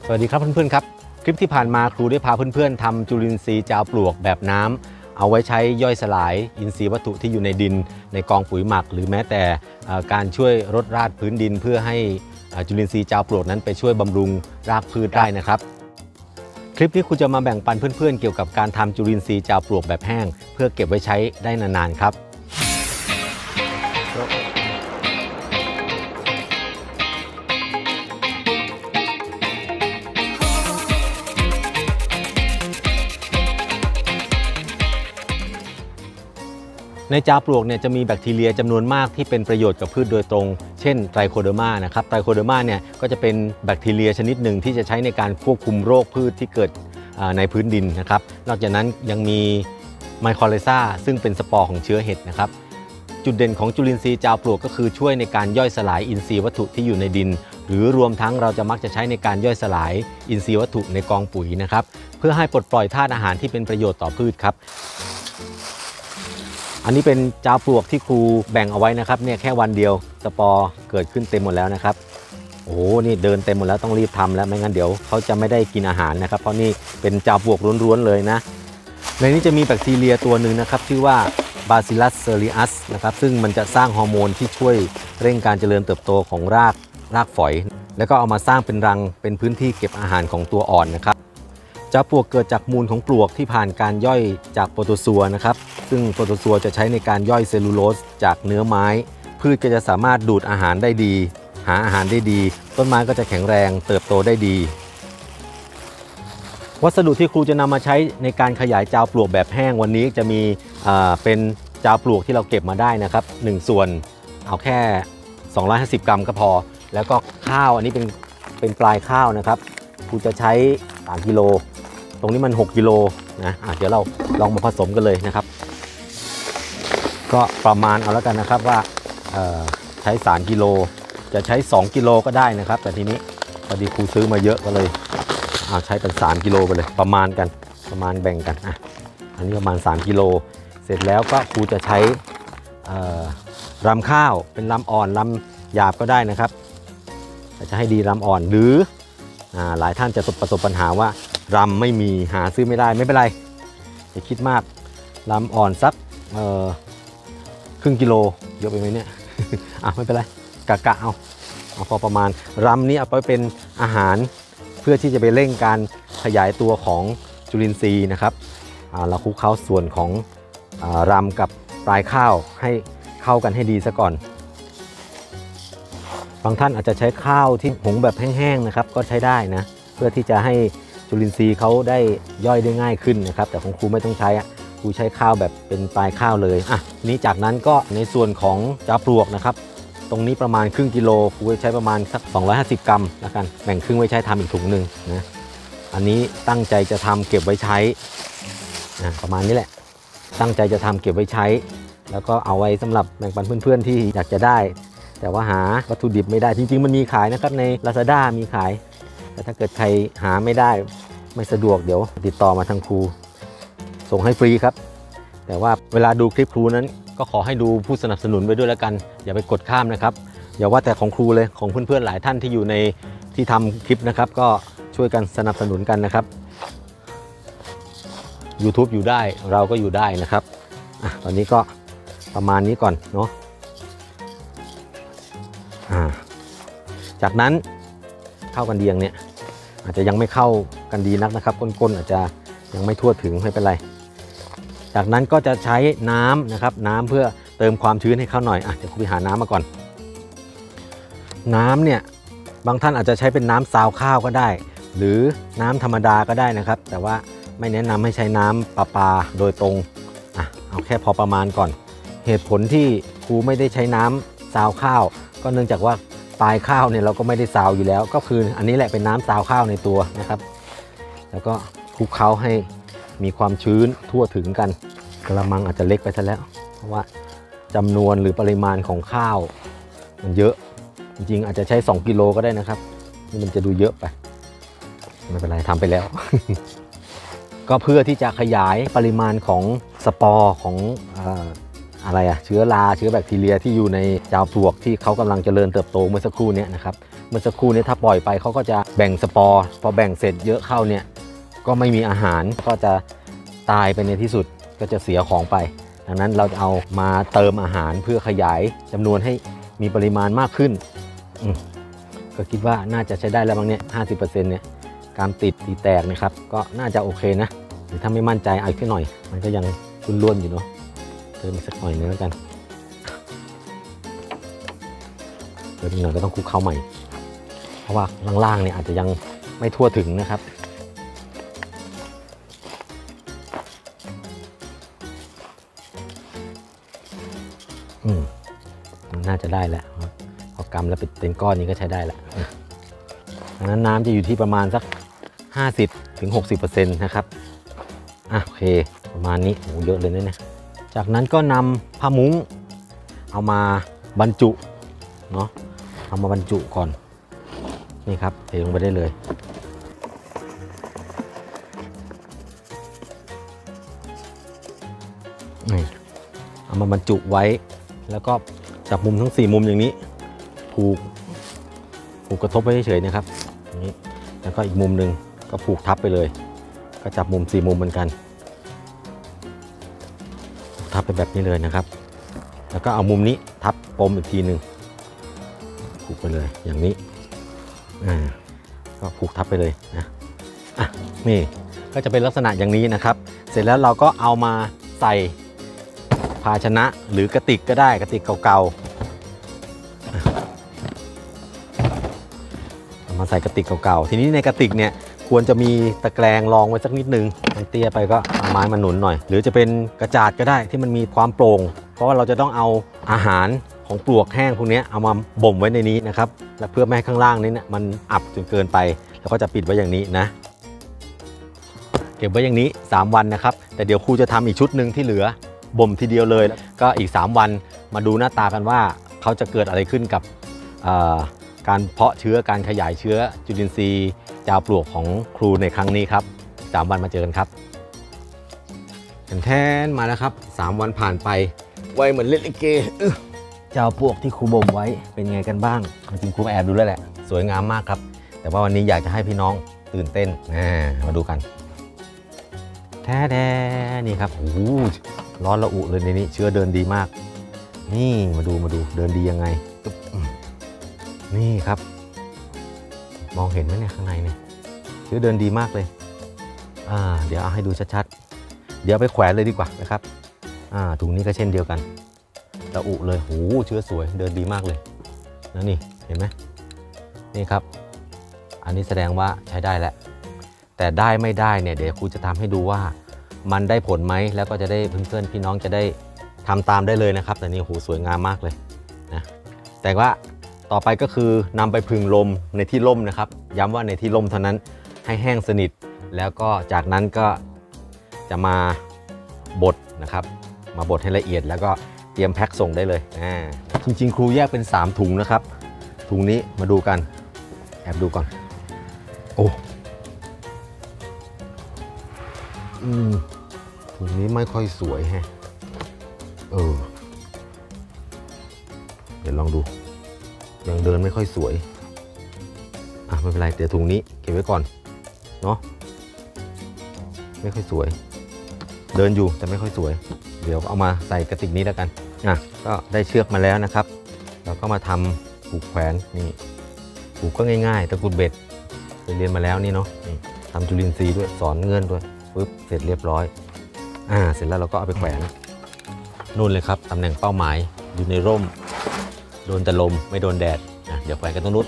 สวัสดีครับเพื่อนๆครับคลิปที่ผ่านมาครูได้พาเพื่อนๆทำจุลินทรีย์จาวปลวกแบบน้ำเอาไว้ใช้ย่อยสลายอินทรีย์วัตถุที่อยู่ในดินในกองปุ๋ยหมักหรือแม้แต่การช่วยรดราดพื้นดินเพื่อให้จุลินทรีย์จาวปลวกนั้นไปช่วยบำรุงรากพืชได้นะครับคลิปนี้ครูจะมาแบ่งปันเพื่อนๆเกี่ยวกับการทำจุลินทรีย์จาวปลวกแบบแห้งเพื่อเก็บไว้ใช้ได้นานๆครับในจาวปลวกเนี่ยจะมีแบคทีเรียจำนวนมากที่เป็นประโยชน์กับพืชโดยตรงเช่นไตรโคเดอร์มานะครับไตรโคเดอร์มาเนี่ยก็จะเป็นแบคทีเรียชนิดหนึ่งที่จะใช้ในการควบคุมโรคพืชที่เกิดในพื้นดินนะครับนอกจากนั้นยังมีไมโครไลซาซึ่งเป็นสปอร์ของเชื้อเห็ดนะครับจุดเด่นของจุลินทรีย์จาวปลวกก็คือช่วยในการย่อยสลายอินทรีย์วัตถุที่อยู่ในดินหรือรวมทั้งเราจะมักจะใช้ในการย่อยสลายอินทรีย์วัตถุในกองปุ๋ยนะครับเพื่อให้ปลดปล่อยธาตุอาหารที่เป็นประโยชน์ต่อพืชครับอันนี้เป็นจาวปลวกที่ครูแบ่งเอาไว้นะครับเนี่ยแค่วันเดียวสปอร์เกิดขึ้นเต็มหมดแล้วนะครับโอ้โหนี่เดินเต็มหมดแล้วต้องรีบทำแล้วไม่งั้นเดี๋ยวเขาจะไม่ได้กินอาหารนะครับเพราะนี่เป็นจาวปลวกล้วนๆเลยนะในนี้จะมีแบคทีเรียตัวหนึ่งนะครับชื่อว่า Bacillus cereus นะครับซึ่งมันจะสร้างฮอร์โมนที่ช่วยเร่งการเจริญเติบโตของรากฝอยแล้วก็เอามาสร้างเป็นรังเป็นพื้นที่เก็บอาหารของตัวอ่อนนะครับจาวปลวกเกิดจากมูลของปลวกที่ผ่านการย่อยจากโปรโตซัวนะครับซึ่งโปรโตซัวจะใช้ในการย่อยเซลลูโลสจากเนื้อไม้พืชก็จะสามารถดูดอาหารได้ดีหาอาหารได้ดีต้นไม้ก็จะแข็งแรงเติบโตได้ดีวัสดุที่ครูจะนำมาใช้ในการขยายจาวปลวกแบบแห้งวันนี้จะมีเป็นจาวปลวกที่เราเก็บมาได้นะครับ1ส่วนเอาแค่250 กรัมก็พอแล้วก็ข้าวอันนี้เป็นปลายข้าวนะครับครูจะใช้3 กิโลตรงนี้มัน6 กิโลนะเดี๋ยวเราลองมาผสมกันเลยนะครับก็ประมาณเอาแล้วกันนะครับว่าใช้3 กิโลจะใช้2 กิโลก็ได้นะครับแต่ทีนี้พอดีครูซื้อมาเยอะก็เลยใช้เป็น3 กิโลไปเลยประมาณแบ่งกันอันนี้ประมาณ3 กิโลเสร็จแล้วก็ครูจะใช้รำข้าวเป็นรำอ่อนรำหยาบก็ได้นะครับจะให้ดีรำอ่อนหรือหลายท่านจะประสบปัญหาว่ารำไม่มีหาซื้อไม่ได้ไม่เป็นไรอย่าคิดมากรำอ่อนสักครึ่ง กิโลเยอะไปไหมเนี่ย ไม่เป็นไรกะเอาพอประมาณรำนี้เอาไปเป็นอาหารเพื่อที่จะไปเร่งการขยายตัวของจุลินทรีย์นะครับเราคลุกเคล้าส่วนของรำกับปลายข้าวให้เข้ากันให้ดีซะก่อนบางท่านอาจจะใช้ข้าวที่หุงแบบแห้งๆนะครับก็ใช้ได้นะเพื่อที่จะให้จุลินทรีย์เขาได้ย่อยได้ง่ายขึ้นนะครับแต่ของครูไม่ต้องใช้ครูใช้ข้าวแบบเป็นปลายข้าวเลยนี้จากนั้นก็ในส่วนของจาวปลวกนะครับตรงนี้ประมาณครึ่ง กิโลครูใช้ประมาณสัก250 กรัมแล้วกันแบ่งครึ่งไว้ใช้ทำอีกถุงหนึ่งนะอันนี้ตั้งใจจะทำเก็บไว้ใช้ประมาณนี้แหละตั้งใจจะทำเก็บไว้ใช้แล้วก็เอาไว้สำหรับแบ่งปันเพื่อนๆที่อยากจะได้แต่ว่าหาวัตถุดิบไม่ได้จริงๆมันมีขายนะครับใน Lazada มีขายแต่ถ้าเกิดใครหาไม่ได้ไม่สะดวกเดี๋ยวติดต่อมาทางครูส่งให้ฟรีครับแต่ว่าเวลาดูคลิปครูนั้นก็ขอให้ดูผู้สนับสนุนไว้ด้วยแล้วกันอย่าไปกดข้ามนะครับอย่าว่าแต่ของครูเลยของเพื่อนๆหลายท่านที่อยู่ในที่ทำคลิปนะครับก็ช่วยกันสนับสนุนกันนะครับ YouTube อยู่ได้เราก็อยู่ได้นะครับตอนนี้ก็ประมาณนี้ก่อนเนาะจากนั้นเข้ากันดีอย่างเนี้ยอาจจะยังไม่เข้ากันดีนักนะครับก้นอาจจะยังไม่ทั่วถึงไม่เป็นไรจากนั้นก็จะใช้น้ำนะครับน้ำเพื่อเติมความชื้นให้เข้าหน่อยเดี๋ยวคุณไปหาน้ำมาก่อนน้ำเนี่ยบางท่านอาจจะใช้เป็นน้ำซาวข้าวก็ได้หรือน้ำธรรมดาก็ได้นะครับแต่ว่าไม่แนะนำให้ใช้น้ำประปาโดยตรงเอาแค่พอประมาณก่อนเหตุผลที่ครูไม่ได้ใช้น้ำซาวข้าวก็เนื่องจากว่าปลายข้าวเนี่ยเราก็ไม่ได้ซาวอยู่แล้วก็คืออันนี้แหละเป็นน้ำซาวข้าวในตัวนะครับแล้วก็คลุกเคล้าให้มีความชื้นทั่วถึงกันกระมังอาจจะเล็กไปซะแล้วเพราะว่าจำนวนหรือปริมาณของข้าวมันเยอะจริงๆอาจจะใช้2 กิโลก็ได้นะครับนี่มันจะดูเยอะไปไม่เป็นไรทำไปแล้ว ก็เพื่อที่จะขยายปริมาณของสปอร์ของเชื้อราเชื้อแบคทีเรียที่อยู่ในจาวปลวกที่เขากำลังเจริญเติบโตเมื่อสักครู่นี้นะครับเมื่อสักครู่นี้ถ้าปล่อยไปเขาก็จะแบ่งสปอร์พอแบ่งเสร็จเยอะเข้าเนี่ยก็ไม่มีอาหารก็จะตายไปในที่สุดก็จะเสียของไปดังนั้นเราจะเอามาเติมอาหารเพื่อขยายจำนวนให้มีปริมาณมากขึ้นก็คิดว่าน่าจะใช้ได้แล้วบางเนี่ย50%เนี่ยการติดตีแตกนะครับก็น่าจะโอเคนะหรือถ้าไม่มั่นใจเอาขึ้นหน่อยมันก็ยังล้วนๆอยู่เนาะเติมอีกสักหน่อยนึงแล้วกันเติมอีกหน่อยก็ต้องคลุกเคล้าใหม่เพราะว่าล่างๆเนี่ยอาจจะยังไม่ทั่วถึงนะครับน่าจะได้แล้วพอกำแล้วเป็นก้อนนี้ก็ใช้ได้แล้วดังนั้นน้ำจะอยู่ที่ประมาณสัก 50-60% นะครับโอเคประมาณนี้โอ้เยอะเลยนะเนี่ยจากนั้นก็นำผ้ามุ้งเอามาบรรจุเนาะเอามาบรรจุก่อนนี่ครับเทลงไปได้เลยนี่เอามาบรรจุไว้แล้วก็จับมุมทั้ง4มุมอย่างนี้ผูกกระทบไว้เฉยๆนะครับอย่างนี้แล้วก็อีกมุมหนึ่งก็ผูกทับไปเลยก็จับมุม4มุมเหมือนกันทับไปแบบนี้เลยนะครับแล้วก็เอามุมนี้ทับปมอีกทีหนึ่งผูกไปเลยอย่างนี้ก็ผูกทับไปเลยนะนี่ก็จะเป็นลักษณะอย่างนี้นะครับเสร็จแล้วเราก็เอามาใส่ภาชนะหรือกระติกก็ได้กระติกเก่าๆมาใส่กระติกเก่าๆทีนี้ในกระติกเนี่ยควรจะมีตะแกรงรองไว้สักนิดนึงมันเตี้ยไปก็เอาไม้มาหนุนหน่อยหรือจะเป็นกระจาดก็ได้ที่มันมีความโปร่งเพราะว่าเราจะต้องเอาอาหารของปลวกแห้งพวกนี้เอามาบ่มไว้ในนี้นะครับและเพื่อไม่ให้ข้างล่างนี้เนี่ยมันอับจนเกินไปแล้วก็จะปิดไว้อย่างนี้นะเก็บไว้อย่างนี้3วันนะครับแต่เดี๋ยวครูจะทำอีกชุดหนึ่งที่เหลือบ่มทีเดียวเลยก็อีก3วันมาดูหน้าตากันว่าเขาจะเกิดอะไรขึ้นกับการเพาะเชื้อการขยายเชื้อจุลินทรีย์จาวปลวกของครูในครั้งนี้ครับ3วันมาเจอกันครับแทนมาแล้วครับ3วันผ่านไปไวเหมือนเล่นลิเกจาวปลวกที่ครูบ่มไว้เป็นไงกันบ้างจริงๆครูแอบดูแล้วแหละสวยงามมากครับแต่ว่าวันนี้อยากจะให้พี่น้องตื่นเต้นมาดูกันแท้นี่ครับโอ้โหร้อนระอุเลยในนี้เชื้อเดินดีมากนี่มาดูเดินดียังไงนี่ครับมองเห็นไหมเนี่ยข้างในเนี่ยเชื้อเดินดีมากเลยเดี๋ยวเอาให้ดูชัดๆเดี๋ยวไปแขวนเลยดีกว่านะครับถุงนี้ก็เช่นเดียวกันระอุเลยโอ้โหเชื้อสวยเดินดีมากเลยนะนี่เห็นไหมนี่ครับอันนี้แสดงว่าใช้ได้แล้วแต่ได้ไม่ได้เนี่ยเดี๋ยวครูจะทำให้ดูว่ามันได้ผลไหมแล้วก็จะได้เพื่อนๆพี่น้องจะได้ทำตามได้เลยนะครับแต่นี่โหสวยงามมากเลยนะแต่ว่าต่อไปก็คือนำไปพึ่งลมในที่ร่มนะครับย้ำว่าในที่ร่มเท่านั้นให้แห้งสนิทแล้วก็จากนั้นก็จะมาบดนะครับมาบดให้ละเอียดแล้วก็เตรียมแพ็คส่งได้เลยจริงๆครูแยกเป็น3ถุงนะครับถุงนี้มาดูกันแอบดูก่อนโอ้ถุงนี้ไม่ค่อยสวยแฮะเดี๋ยวลองดูยังเดินไม่ค่อยสวยไม่เป็นไรเดี๋ยวถุงนี้เก็บไว้ก่อนเนาะไม่ค่อยสวยเดินอยู่แต่ไม่ค่อยสวยเดี๋ยวเอามาใส่กระติกนี้แล้วกันก็ได้เชือกมาแล้วนะครับเราก็มาทำผูกแขวนนี่ผูกก็ง่ายๆตะกุดเบ็ดเคยเรียนมาแล้วนี่เนาะนี่ทำจุลินทรีย์ด้วยสอนเงื่อนด้วยปึ๊บเสร็จเรียบร้อยเสร็จแล้วเราก็เอาไปแขวนนู่นเลยครับตำแหน่งเป้าหมายอยู่ในร่มโดนแต่ลมไม่โดนแดดเดี๋ยวแขวนกันตรงนู้น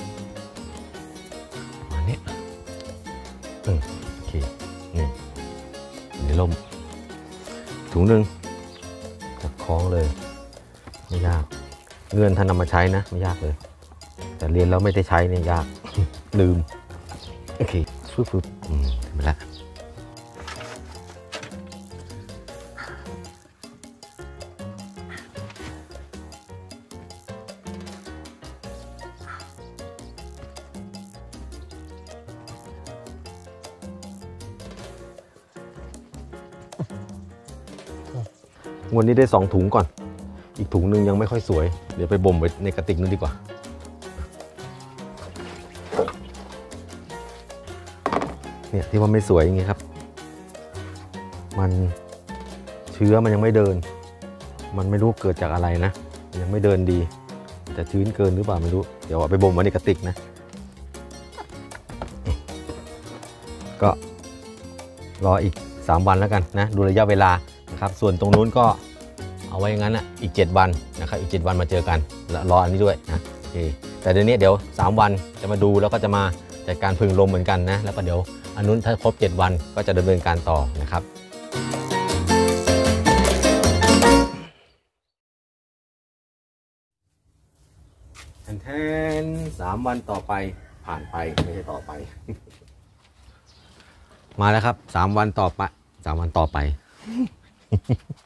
มาเนี่ยโอเคนี่ในร่มถุงหนึ่งจับคล้องเลยไม่ยากเงื่อนท่านนำมาใช้นะไม่ยากเลยแต่เรียนแล้วไม่ได้ใช้เนี่ยยาก ลืมโอเคฟึบทำไปแล้ววันนี้ได้2ถุงก่อนอีกถุงหนึ่งยังไม่ค่อยสวยเดี๋ยวไปบ่มไว้ในกระติกนึงดีกว่าเนี่ยที่ว่าไม่สวยอย่างงี้ครับมันเชื้อมันยังไม่เดินมันไม่รู้เกิดจากอะไรนะยังไม่เดินดีแต่ชื้นเกินหรือเปล่าไม่รู้เดี๋ยวเอาไปบ่มไว้ในกระติกนะก็รออีก3 วันแล้วกันนะดูระยะเวลานะครับส่วนตรงนู้นก็เอาไว้อย่างนั้นนะอีก7 วันนะครับอีก7 วันมาเจอกันแล้วรออันนี้ด้วยนะโอเคแต่เดี๋ยวนี้เดี๋ยว3 วันจะมาดูแล้วก็จะมาจัดการพึ่งลมเหมือนกันนะแล้วก็เดี๋ยวอันนู้นถ้าครบ7 วันก็จะดำเนินการต่อนะครับแทน3 วันต่อไปผ่านไปไม่ใช่ต่อไป มาแล้วครับ3 วันต่อไป3 วันต่อไป